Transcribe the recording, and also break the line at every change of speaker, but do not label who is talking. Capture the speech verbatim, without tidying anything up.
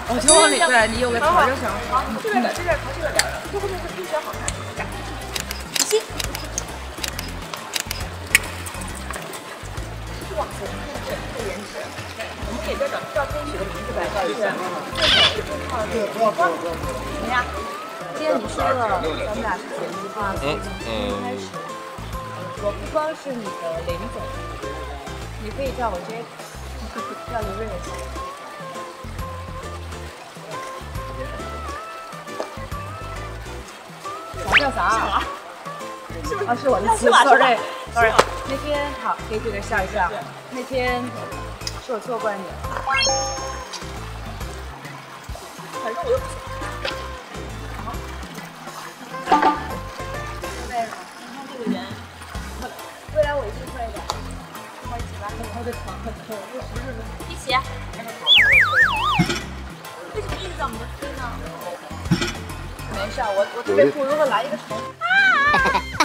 我就往里边，你有个条就行。
好，这边的这边朝这个点了，这后面是必须要好看。行。哇塞，这这颜值！我们给这照照片取个名字吧，就是最美最好的光。怎么样？既然你说了，咱们俩是姐妹花，所以从今天开始，我不光是你的林总，你可以叫我 J， 叫刘瑞也行。叫啥？啊，是我的词 ，sorry sorry。那天好，给这个笑一笑。那天是我错怪你了。反正我又不喜欢。对，你看这个人，未来我一定会的。跟我一起吧。他的床很厚，一起。为什么一直在我们的推呢？没事，我我特别酷，如果来一个虫。啊